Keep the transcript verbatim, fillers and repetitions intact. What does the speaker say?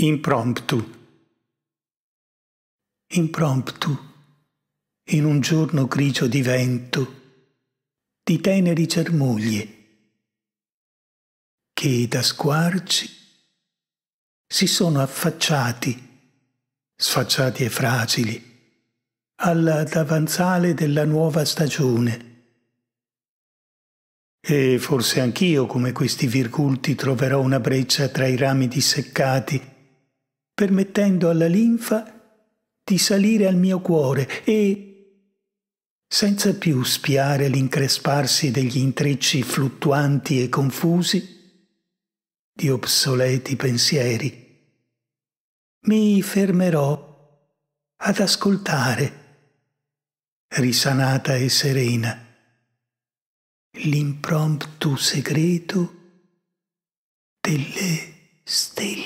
Impromptu. Impromptu, in un giorno grigio di vento, di teneri germogli, che da squarci si sono affacciati, sfacciati e fragili, al davanzale della nuova stagione. E forse anch'io, come questi virgulti, troverò una breccia tra i rami disseccati, permettendo alla linfa di salire al mio cuore e, senza più spiare l'incresparsi degli intrecci fluttuanti e confusi di obsoleti pensieri, mi fermerò ad ascoltare, risanata e serena, l'impromptu segreto delle stelle.